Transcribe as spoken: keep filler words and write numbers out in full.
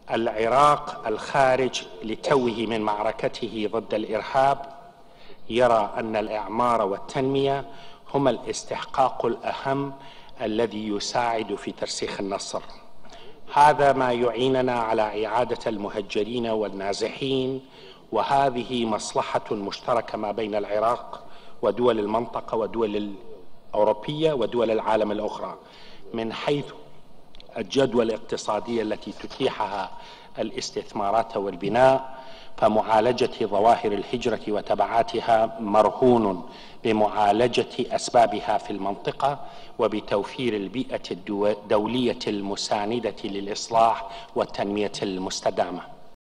العراق الخارج لتوه من معركته ضد الإرهاب يرى أن الإعمار والتنمية هما الاستحقاق الأهم الذي يساعد في ترسيخ النصر. هذا ما يعيننا على إعادة المهجرين والنازحين، وهذه مصلحة مشتركة ما بين العراق ودول المنطقة ودول الأوروبية ودول العالم الأخرى، من حيث الجدوى الاقتصادية التي تتيحها الاستثمارات والبناء. فمعالجة ظواهر الهجرة وتبعاتها مرهون بمعالجة أسبابها في المنطقة وبتوفير البيئة الدولية المساندة للإصلاح والتنمية المستدامة.